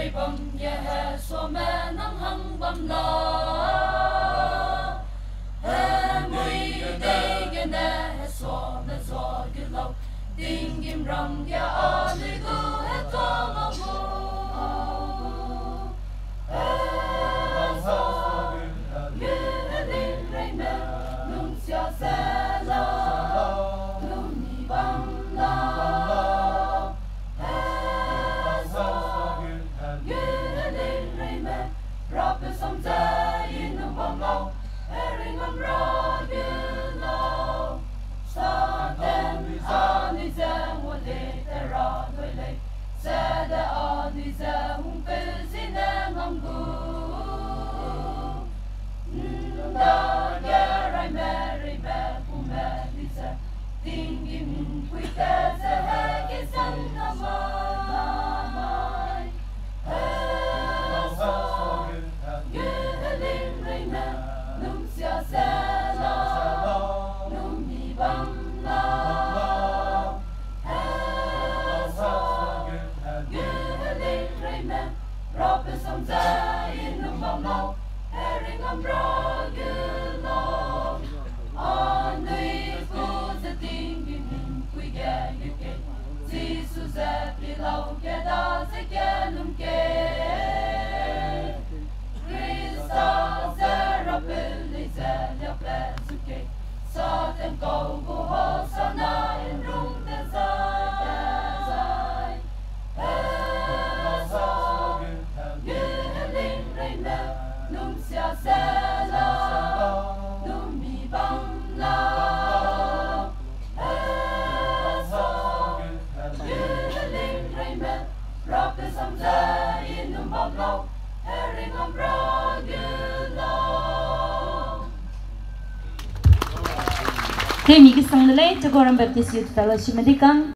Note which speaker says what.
Speaker 1: bam ye so me nang hang bam la mui de ge ne so me zo ge lo ding gim ram ya ali go et to ma go ye din re me nung sia se la nung ni bam la some day in the bungalow, herring and broken low. Something on his own would later on the lake. Said on his own busy and I'm good. The year I marry back who married her, thinking quick as a heck is on the mind.
Speaker 2: Kami kisang nilai Taguaram Baptist Youth Fellowship Medikang.